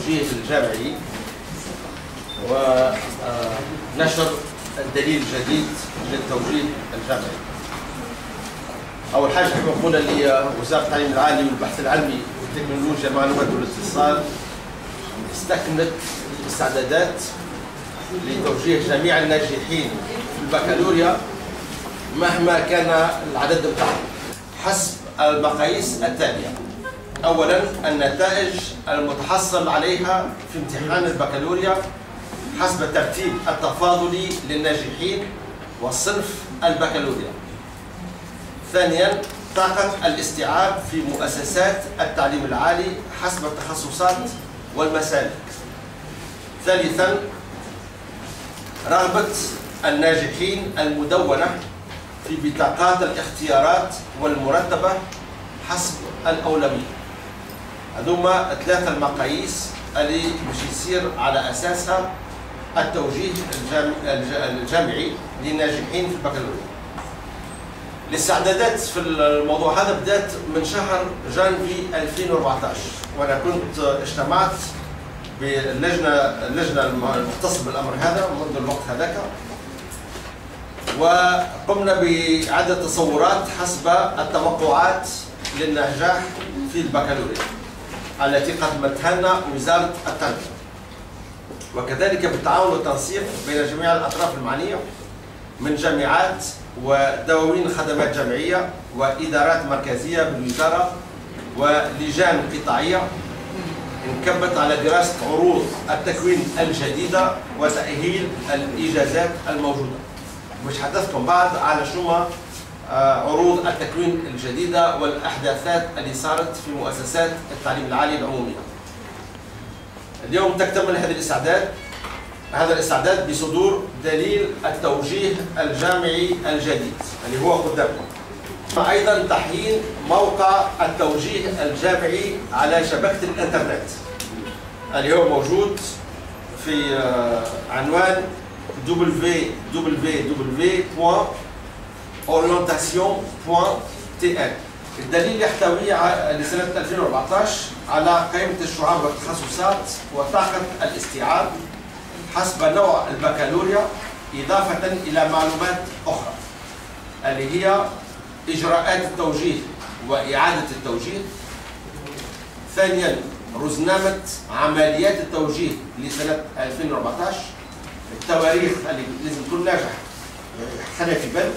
التوجيه الجامعي ونشر الدليل الجديد للتوجيه الجامعي. أول حاجة نحب نقولها اللي وزارة التعليم العالي والبحث العلمي والتكنولوجيا المعلومات والاتصال استكملت الاستعدادات لتوجيه جميع الناجحين في البكالوريا مهما كان العدد بتاعهم حسب المقاييس التالية. أولاً النتائج المتحصل عليها في امتحان البكالوريا حسب الترتيب التفاضلي للناجحين والصنف البكالوريا. ثانياً طاقة الاستيعاب في مؤسسات التعليم العالي حسب التخصصات والمسالك. ثالثاً رغبة الناجحين المدونة في بطاقات الاختيارات والمرتبة حسب الأولوية. هذوما ثلاثة المقاييس اللي باش يصير على أساسها التوجيه الجامعي للناجحين في البكالوريا. الاستعدادات في الموضوع هذا بدأت من شهر جانفي 2014 وأنا كنت اجتمعت باللجنة المختصة بالأمر هذا منذ الوقت هذاك، وقمنا بعدة تصورات حسب التوقعات للنجاح في البكالوريا التي قدمتها لنا وزارة التربية، وكذلك بالتعاون والتنسيق بين جميع الأطراف المعنية من جامعات ودواوين خدمات جامعية وإدارات مركزية بالوزارة ولجان قطاعية انكبت على دراسة عروض التكوين الجديدة وتأهيل الإجازات الموجودة. مش حدثكم بعد على شنو عروض التكوين الجديدة والأحداثات اللي صارت في مؤسسات التعليم العالي العمومية. اليوم تكتمل هذا الاستعداد بصدور دليل التوجيه الجامعي الجديد اللي هو قدامكم. أيضا تحيين موقع التوجيه الجامعي على شبكة الإنترنت اللي هو موجود في عنوان www.orientation.tl. الدليل يحتوي لسنة 2014 على قائمة الشعاب والتخصصات وطاقة الاستيعاب حسب نوع البكالوريا إضافة إلى معلومات أخرى اللي هي إجراءات التوجيه وإعادة التوجيه. ثانياً رزنامة عمليات التوجيه لسنة 2014، التواريخ اللي لازم تكون ناجح خليها في بالك،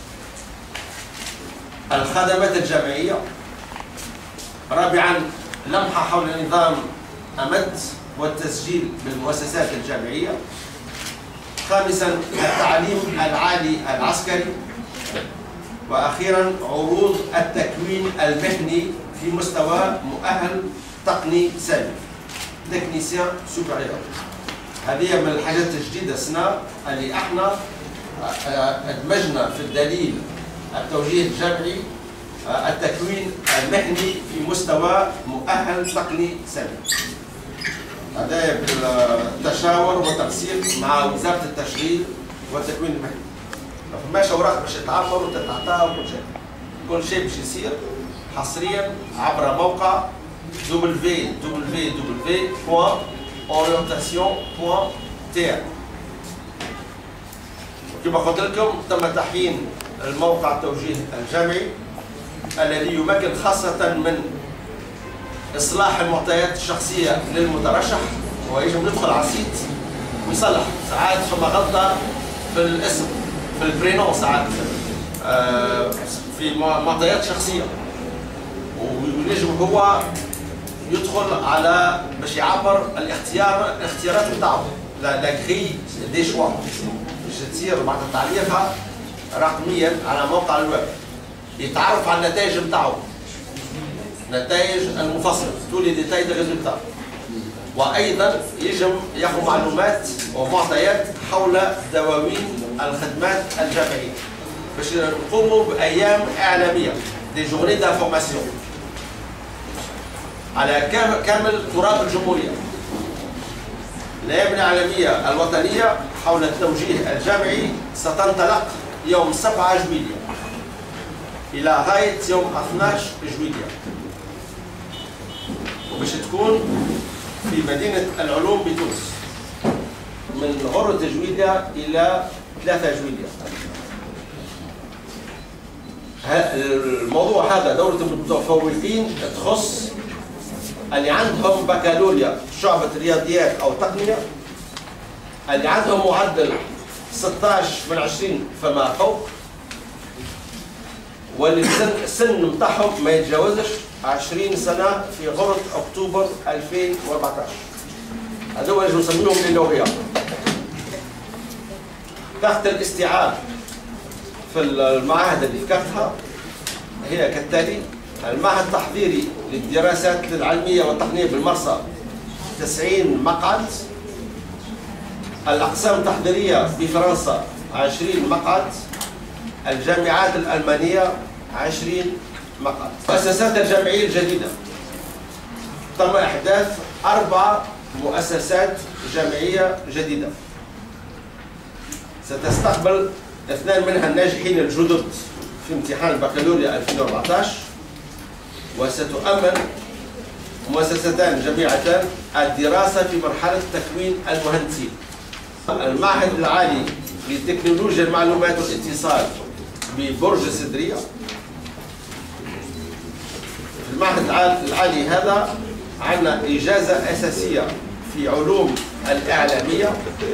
الخدمات الجامعية. رابعاً لمحة حول نظام أمد والتسجيل بالمؤسسات الجامعية. خامساً التعليم العالي العسكري. وأخيراً عروض التكوين المهني في مستوى مؤهل تقني سامي تكنيسيان سوبريور. هذه من الحاجات الجديدة السنة اللي احنا ادمجنا في الدليل التوجيه الجامعي التكوين المهني في مستوى مؤهل تقني سامي. هذا بالتشاور والتنسيق مع وزارة التشغيل والتكوين المهني. فماش اوراق باش تتعمر وتتعطى وكل شيء. كل شيء باش يصير حصريا عبر موقع www.orientation.tl. وكما قلت لكم تم تحيين الموقع التوجيه الجامعي الذي يمكن خاصة من إصلاح المعطيات الشخصية للمترشح. ويجب ندخل على السيت ويصلح ساعات فما غلطة في الاسم في البرينون ساعات في معطيات شخصية، وينجم هو يدخل على باش يعبر الاختيارات بتاعه لا غري دي شوا باش تصير بعد تعليقها رقميا على موقع الويب، يتعرف على النتائج بتاعه، النتائج المفصلة تو لي ديتاي دو ريزولتا، وايضا يجب ياخذ معلومات ومعطيات حول دواوين الخدمات الجامعية باش نقوموا بايام اعلامية دي جورني دانفورماسيون على كامل تراب الجمهورية. الأيام الإعلامية الوطنية حول التوجيه الجامعي ستنطلق يوم 7 جويلية إلى غاية يوم 12 جويلية، وباش تكون في مدينة العلوم بتونس من غرة جويليا إلى 3 جويليا. الموضوع هذا دورة المتفوقين تخص اللي عندهم بكالوريا شعبة رياضيات أو تقنية، اللي عندهم معدل 16 من 20 فما فوق، واللي السن متاعهم ما يتجاوزش 20 سنة في غرة أكتوبر 2014. هذول اللي نسميهم للوهية. تحت الاستيعاب في المعاهد اللي ذكرتها هي كالتالي: المعهد التحضيري للدراسات العلمية والتقنية بالمرسى 90 مقعد، الأقسام التحضيرية بفرنسا 20 مقعد، الجامعات الألمانية 20 مقعد. المؤسسات الجامعية الجديدة تم إحداث 4 مؤسسات جامعية جديدة ستستقبل 2 منها الناجحين الجدد في امتحان البكالوريا 2014، وستؤمن مؤسستان جامعتان الدراسة في مرحلة تكوين المهندسين. المعهد العالي لتكنولوجيا المعلومات والاتصال ببرج السدرية. في المعهد العالي هذا عندنا إجازة أساسية في علوم الإعلامية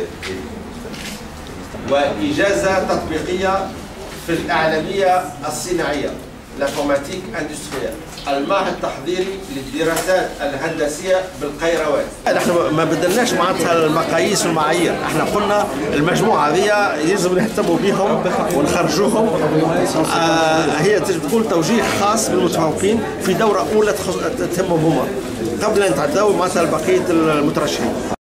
وإجازة تطبيقية في الإعلامية الصناعية لانفورماتيك اندستريال. المعهد التحضيري للدراسات الهندسية بالقيروان. نحن ما بدلناش معناتها المقاييس والمعايير، احنا قلنا المجموعة هذه يجب نهتموا بهم ونخرجوهم. هي تكون توجيه خاص بالمتفوقين في دورة أولى تهمهم هما قبل أن يتعدوا معناتها بقية المترشحين.